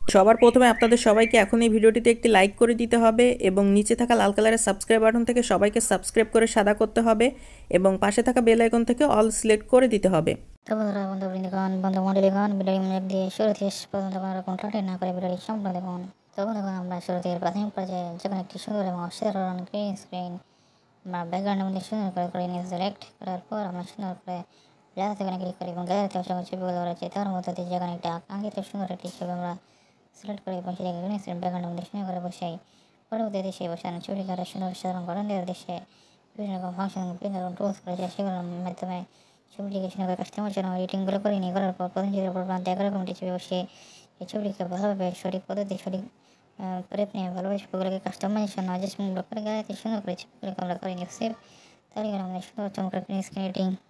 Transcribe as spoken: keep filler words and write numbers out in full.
সবার প্রথমে আপনাদের সবাইকে এখন এই ভিডিওটিতে একটি লাইক করে দিতে হবে এবং নিচে থাকা লাল কালারের সাবস্ক্রাইব বাটন থেকে সবাইকে সাবস্ক্রাইব করে সাদা করতে হবে এবং পাশে থাকা বেল আইকন থেকে অল সিলেক্ট করে দিতে হবে। তো বন্ধুরা বন্ধুবৃন্দগণ বন্ধুমণ্ডলীগণ ভিডিওটি মনে দিয়ে শুরু থেকে শেষ পর্যন্ত কোনো কন্ট্রাক্ট না করে ভিডিওটি সম্পূর্ণ দেখুন। তো বন্ধুগণ আমরা শুরু থেকে প্রাথমিক পর্যায়ে যখন একটি সুন্দর এবং অসাধারণ গ্রিন স্ক্রিন আমরা ব্যাকগ্রাউন্ডের মধ্যে সুন্দর করে করে নিয়ে সিলেক্ট করার পর আমরা সুন্দর করে গ্যালারি থেকে ক্লিক করি এবং গ্যালারিতে অসংখ্য ছবিগুলো রয়েছে তার মধ্যে দিয়ে যখন একটা আকাঙ্ক্ষিত সুন্দর একটি ছবি আমরা সিলেক্ট করে এবং সেটাকে গ্রিন স্ক্রিন ব্যাকগ্রাউন্ডের মধ্যে সুন্দর করে বসাই। পরবর্তী দেশে বসানো ছবিটিকে আরও সুন্দর সাধারণ গঠন দেওয়ার দেশে বিভিন্ন রকম ফাংশন বিভিন্ন রকম টুলস রয়েছে সেগুলোর মাধ্যমে ছবিটিকে সুন্দর কাস্টমার জন্য এডিটিংগুলো করে নিয়ে করার পর প্রথম ছবির উপর প্রান্তে এগারো রকমটি ছবি বসিয়ে এই ছবিটিকে ভালোভাবে সঠিক পদ্ধতি সঠিক প্রেপ নিয়ে ভালোভাবে ছবিগুলোকে কাস্টমাইজেশন অ্যাডজাস্টমেন্টগুলো করে গ্যালারিতে সুন্দর করে ছবিগুলোকে আমরা করে নিয়ে সেভ তাহলে আমাদের সুন্দর চমৎকার স্ক্রিন এডিটিং